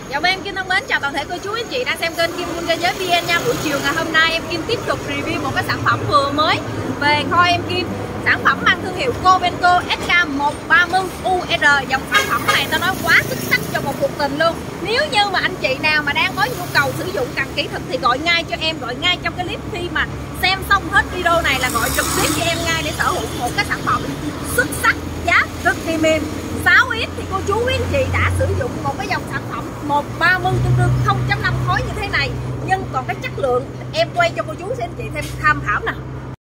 Chào em Kim thân mến, chào toàn thể cô chú anh chị đang xem kênh Kim Buôn Thế Giới VN nha. Buổi chiều ngày hôm nay em Kim tiếp tục review một cái sản phẩm vừa mới về kho em Kim. Sản phẩm mang thương hiệu Cobenco SK130UR. Dòng sản phẩm này tao nói quá xuất sắc cho một cuộc tình luôn. Nếu như mà anh chị nào mà đang có nhu cầu sử dụng cần kỹ thuật thì gọi ngay cho em, gọi ngay trong cái clip khi mà xem xong hết video này là gọi trực tiếp cho em ngay để sở hữu một cái sản phẩm xuất sắc, giá cực kỳ mềm. 6X thì cô chú quý anh chị đã sử dụng một cái dòng sản phẩm 130 tương đương 0.5 khối như thế này, nhưng còn cái chất lượng em quay cho cô chú xem chị thêm tham khảo nè.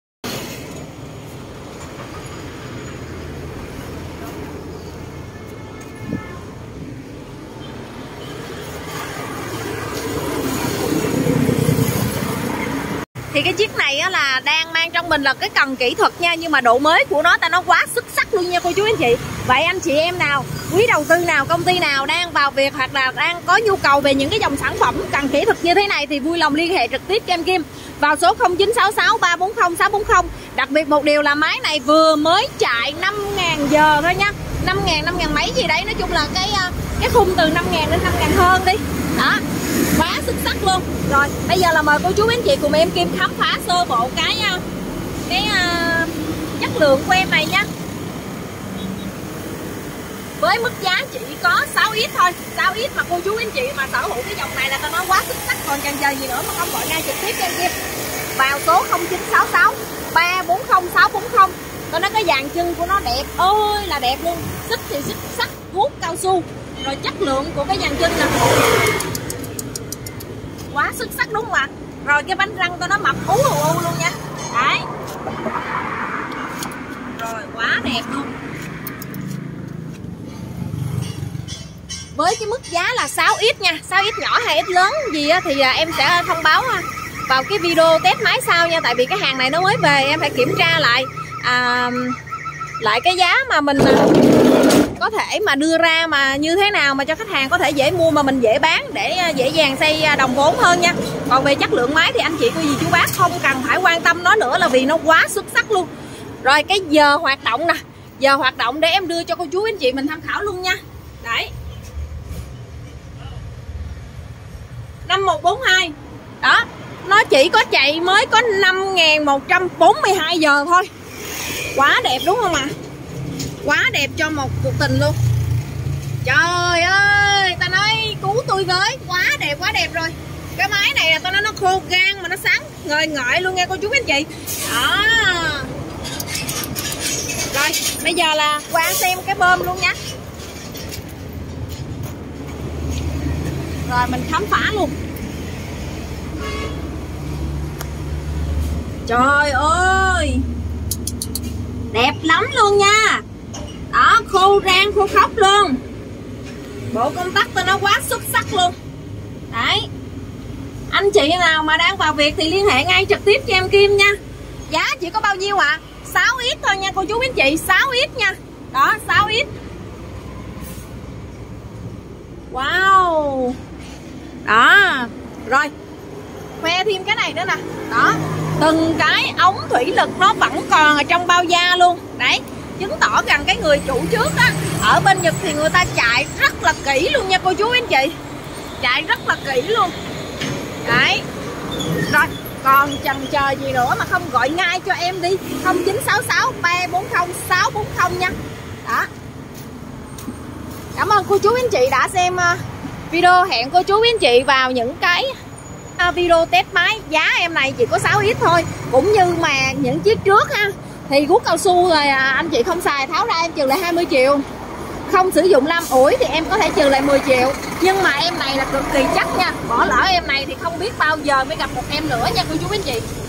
Thì cái chiếc này á, là đang mang trong mình là cái cần kỹ thuật nha, nhưng mà độ mới của nó ta nó quá xuất sắc luôn nha cô chú anh chị. Vậy anh chị em nào, quý đầu tư nào, công ty nào đang vào việc hoặc là đang có nhu cầu về những cái dòng sản phẩm cần kỹ thuật như thế này thì vui lòng liên hệ trực tiếp cho em Kim vào số 0966 340 640. Đặc biệt một điều là máy này vừa mới chạy 5.000 giờ thôi nha, 5.000 mấy gì đấy, nói chung là cái khung từ 5.000 đến 5.000 hơn đi đó, quá xuất sắc luôn. Rồi bây giờ là mời cô chú anh chị cùng em Kim khám phá sơ bộ cái chất lượng của em này nha. Với mức giá chỉ có 6X thôi, 6X mà cô chú anh chị mà sở hữu cái dòng này là tao nói quá xuất sắc, còn chần chờ gì nữa mà không gọi ngay trực tiếp cho em Kim vào số 0966 340 640. Tao nói cái dàn chân của nó đẹp ơi là đẹp luôn, xích thì xích sắt, guốc cao su, rồi chất lượng của cái dàn chân nè quá xuất sắc đúng không ạ? Rồi cái bánh răng tao nó mập ú luôn nha. Đấy. Rồi quá đẹp luôn. Với cái mức giá là 6X nha, 6X nhỏ hay X lớn gì á, thì em sẽ thông báo vào cái video test máy sau nha. Tại vì cái hàng này nó mới về, em phải kiểm tra lại lại cái giá mà mình có thể mà đưa ra mà như thế nào mà cho khách hàng có thể dễ mua mà mình dễ bán để dễ dàng xây đồng vốn hơn nha. Còn về chất lượng máy thì anh chị cô dì chú bác không cần phải quan tâm nó nữa là vì nó quá xuất sắc luôn. Rồi cái giờ hoạt động nè, giờ hoạt động để em đưa cho cô chú anh chị mình tham khảo luôn nha. Đấy, 5142 đó, nó chỉ có chạy mới có 5.142 giờ thôi. Quá đẹp đúng không ạ? Quá đẹp cho một cuộc tình luôn. Trời ơi, ta nói cứu tôi với, quá đẹp rồi. Cái máy này là tao nói nó khô gan mà nó sáng ngời ngợi luôn nha cô chú anh chị. Đó. Rồi, bây giờ là qua xem cái bơm luôn nha. Rồi mình khám phá luôn. Trời ơi, đẹp lắm luôn nha. Đó, khô rang khô khóc luôn. Bộ công tắc tôi nó quá xuất sắc luôn. Đấy, anh chị nào mà đang vào việc thì liên hệ ngay trực tiếp cho em Kim nha. Giá chỉ có bao nhiêu ạ? 6X thôi nha cô chú anh chị, 6X nha. Đó, 6X. Wow. Đó. Rồi khoe thêm cái này nữa nè. Đó, từng cái ống thủy lực nó vẫn còn ở trong bao da luôn. Đấy, chứng tỏ rằng cái người chủ trước á, ở bên Nhật thì người ta chạy rất là kỹ luôn nha cô chú anh chị. Chạy rất là kỹ luôn. Đấy. Rồi, còn chần chờ gì nữa mà không gọi ngay cho em đi 0966 340 640 nha. Đó. Cảm ơn cô chú anh chị đã xem video. Hẹn cô chú anh chị vào những cái video test máy. Giá em này chỉ có 6X thôi. Cũng như mà những chiếc trước ha, thì guốc cao su rồi anh chị không xài tháo ra em trừ lại 20 triệu. Không sử dụng 5 ủi thì em có thể trừ lại 10 triệu. Nhưng mà em này là cực kỳ chắc nha. Bỏ lỡ em này thì không biết bao giờ mới gặp một em nữa nha cô chú anh chị.